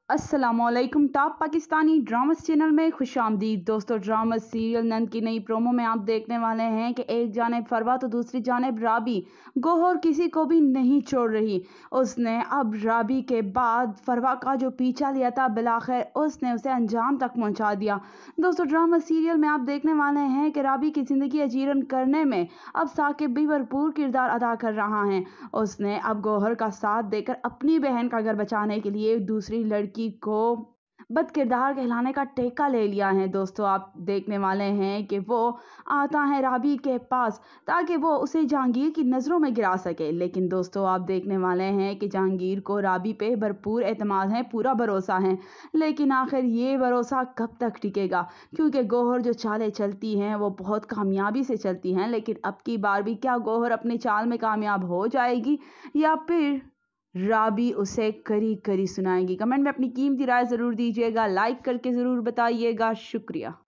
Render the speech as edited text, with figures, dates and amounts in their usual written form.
अस्सलामुअलैकुम। Top Pakistani drama channel में खुशामदीद। दोस्तों, ड्रामा सीरियल नंद की नई प्रोमो में आप देखने वाले हैं कि एक जानिब फरवा तो दूसरी जानिब राबी गोहर किसी को भी नहीं छोड़ रही। उसने अब राबी के बाद फरवा का जो पीछा लिया था, बिलाखिर उसने उसे अंजाम तक पहुंचा दिया। दोस्तों, ड्रामा सीरियल में आप देखने वाले हैं कि राबी की जिंदगी अजीरन करने में अब साकिब भी भरपूर किरदार अदा कर रहा है। उसने अब गोहर का साथ देकर अपनी बहन का घर बचाने के लिए दूसरी लड़की को बदकिरदार कहलाने का टेका ले लिया है। दोस्तों, आप देखने वाले हैं कि वो आता है राबी के पास ताकि वो उसे जहांगीर की नज़रों में गिरा सके। लेकिन दोस्तों, आप देखने वाले हैं कि जहांगीर को राबी पे भरपूर एतमाद है, पूरा भरोसा है। लेकिन आखिर ये भरोसा कब तक टिकेगा, क्योंकि गोहर जो चालें चलती हैं वो बहुत कामयाबी से चलती हैं। लेकिन अब की बार भी क्या गोहर अपनी चाल में कामयाब हो जाएगी या फिर राबी उसे करी करी सुनाएगी? कमेंट में अपनी कीमती राय ज़रूर दीजिएगा, लाइक करके ज़रूर बताइएगा। शुक्रिया।